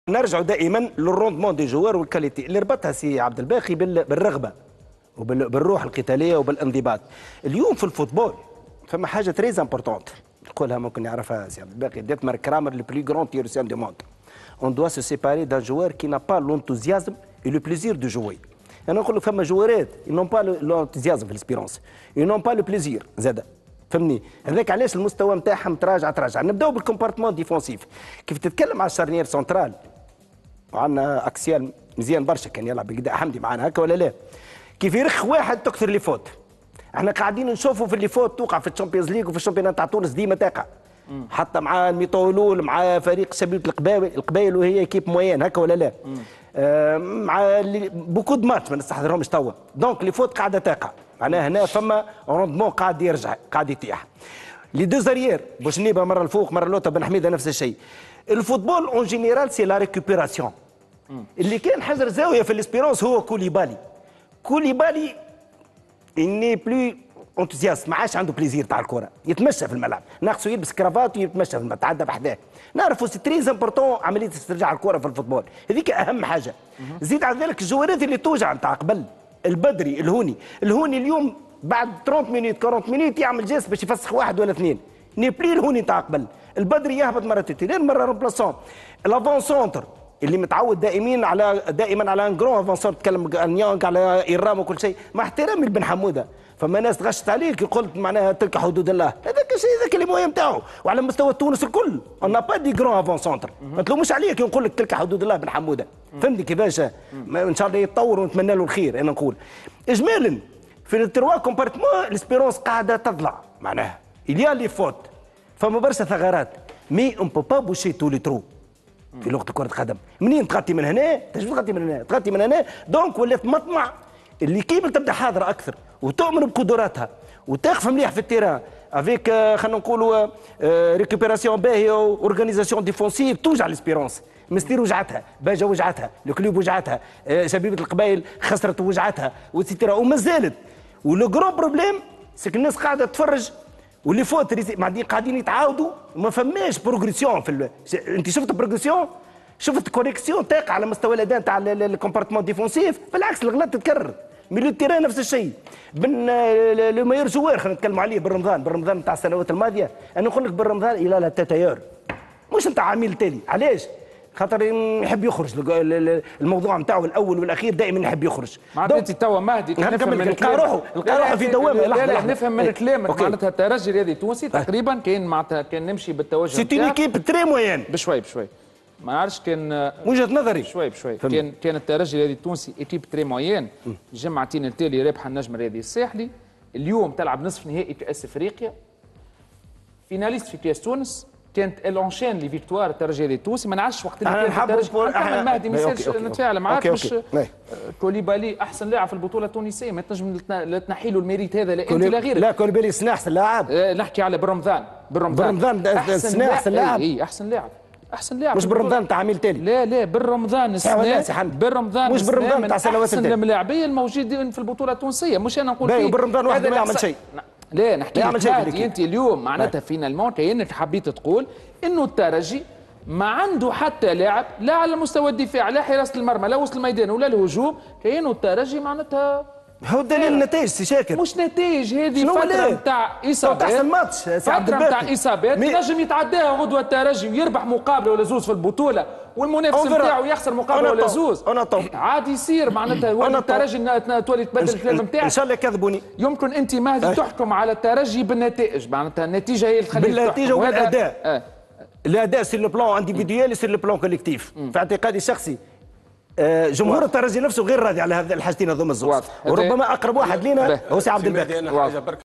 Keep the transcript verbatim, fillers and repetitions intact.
نرجعوا دائما للروندمون دي جوار والكاليتي اللي ربطها سي عبد الباقي بالرغبه وبالروح القتاليه وبالانضباط. اليوم في الفوتبول فما حاجه تريز امبورتونت نقولها، ممكن يعرفها سي عبد الباقي، ديتمار كرامر لو بلو غران تيورسيان دو موند. On doit se séparer d'un joueur qui n'a pas l'enthousiasme et le plaisir de jouer. انا نقول لك فما جوارات ils n'ont pas l'enthousiasme في الاسبيرونس، ils n'ont pas le plaisir زاد. فهمني؟ هذاك علاش المستوى نتاعهم تراجع تراجع. نبداو بالكومبارتمون ديفونسيف. كيف تتكلم على الشارنيير سنترال وعندنا اكسيال مزيان برشا كان يلعب بقداء حمدي معنا هكا ولا لا؟ كيف يرخ واحد تكثر لي فوت. احنا قاعدين نشوفوا في اللي فوت توقع في الشامبيونز ليغ وفي الشامبيونات تاع تونس ديما تقع. حتى مع الميطولول مع فريق شبيبه القبائل القبائل وهي كيب موين هكا ولا لا؟ آه مع بوكو دو ماتش ما نستحضرهمش توا. دونك اللي فوت قاعده تقع. معناها هنا فما روندمون قاعد يرجع قاعد يطيح. لي دو زاريير بوشنيبه مره الفوق مره اللوطه بن حميده نفس الشيء. الفوتبول اون جينيرال سي لا ريكوبيراسيون. اللي كان حجر زاويه في الاسبيرونس هو كوليبالي. كوليبالي اني بلو انتوزياست، ما عادش عنده بليزير تاع الكره، يتمشى في الملعب، ناقصه يلبس كرافات ويتمشى في الملعب، تعدى بحذاه. نعرفوا سي تريز امبورتون عمليه استرجاع الكره في الفوتبول، هذيك اهم حاجه. زيد على ذلك الجوارات اللي توجع نتاع قبل، البدري الهوني، الهوني اليوم بعد ثلاثين مينيت أربعين مينيت يعمل جيست باش يفسخ واحد ولا اثنين، نيبلي الهوني نتاع قبل، البدري يهبط مره تيتيلين مره رومبلاسون، الافون سونتر اللي متعود دائما على دائما على ان جرون افون سونتر، تكلم نيونغ على ايرام وكل شيء، مع احترامي لبن حموده، فما ناس تغشت عليك قلت معناها تلك حدود الله، هذاك الشيء هذاك اللي مهم نتاعو، وعلى مستوى تونس الكل، اون با دي جرون افون سونتر، ما تلومش عليك كي نقول لك تلك حدود الله بن حموده، فهمتني كيفاش؟ ان شاء الله يتطور ونتمنى له الخير، انا نقول. اجمالا في التروا كومبارتمون الاسبيرونس قاعده تضلع، معناها اليا لي فوت، فما برشا ثغرات، مي اون بو با بوشي تو لي ترو. في لغه كره القدم، منين تغطي من هنا؟ تنجم تغطي من هنا، تغطي من هنا، دونك ولات مطمع اللي كيبل تبدا حاضره اكثر وتؤمن بقدراتها وتقف مليح في التيران افيك خلينا نقولوا ريكوبيراسيون باهيه واورغانيزاسيون ديفونسيف توجع ليسبيرونس. مستير وجعتها، باجا وجعتها، الكلوب وجعتها، شبيبه القبائل خسرت وجعتها وتيترا وما زالت. ولو جرون بروبليم سك الناس قاعده تتفرج واللي فوت قاعدين يتعاودوا وما فماش بروغريسيون في ال... انت شفت بروغريسيون؟ شفت كونيكسيون تاقع على مستوى الاداء تاع الكومبارتمون ديفونسيف؟ بالعكس الغلط تتكرر. ميليو تيران نفس الشيء. بن لو مايور جوار خلينا نتكلموا عليه بالرمضان، بالرمضان نتاع السنوات الماضيه، انا نقول لك بالرمضان الى لا تتايور. مش نتاع عميل تالي، علاش؟ خاطر يحب يخرج الموضوع نتاعو الاول والاخير دائما يحب يخرج. معناتها انت توا مهدي نفهم من الكلام، لقى روحه لقى روحه في دوامه. لا لا نفهم من كلامك معناتها الترجي الرياضي التونسي تقريبا كان معناتها كان نمشي بالتوجه سي اون ايكيب تري موين. بشوي بشوي ما نعرفش كان وجهه نظري شوي بشوي كان كان الترجي الرياضي التونسي ايكيب تري موين. جمعتين التالي رابحه النجم الرياضي الساحلي، اليوم تلعب نصف نهائي كاس افريقيا، فيناليست في كاس تونس، كانت الانشين لي فيكتوار الترجي التونسي. ما نعرفش وقت اللي كان الترجي مهدي ما يسالش نتفاعل معاك باش كوليبالي احسن لاعب في البطوله التونسيه، ما تنجم تنحي له الميريت هذا لا انت لا غيرك. لا كوليبالي سنا احسن لاعب، نحكي على بالرمضان بالرمضان بالرمضان سنا احسن لاعب، اي احسن لاعب احسن لاعب مش بالرمضان تاع عميل تالي. لا لا بالرمضان السنه بالرمضان مش بالرمضان تاع سنوات احسن الملاعبيه الموجودين في البطوله التونسيه. مش انا نقول فيه بالرمضان واحد ما يعمل شيء. لا نحكي لك انت اليوم معناتها فينالمون كانك حبيت تقول انه الترجي ما عنده حتى لاعب لا على مستوى الدفاع لا حراسه المرمى لا وسط الميدان ولا الهجوم، كانه الترجي معناتها هو دليل النتائج سي شاكر. مش نتائج، هذه فتره نتاع اصابات، تحسن ماتش فتره نتاع اصابات نجم يتعداها غدوه الترجي ويربح مقابله ولا زوز في البطوله والمنافس نتاعو يخسر مقابله ولا زوز عادي يصير معناتها ولا الترجي تولي تبدل الكلام نتاعك. ان شاء الله يكذبوني. يمكن انت مهدي تحكم على الترجي بالنتائج، معناتها النتيجه هي اللي تخليك بالنتيجه والاداء. آه. الاداء سي لو بلان انديفيديوال سي لو بلان كوليكتيف. في اعتقادي الشخصي جمهور الترجي نفسه غير راضي على هذه الحاجتين هذوما الزوز، وربما اقرب واحد لينا هو سي عبد الباقي.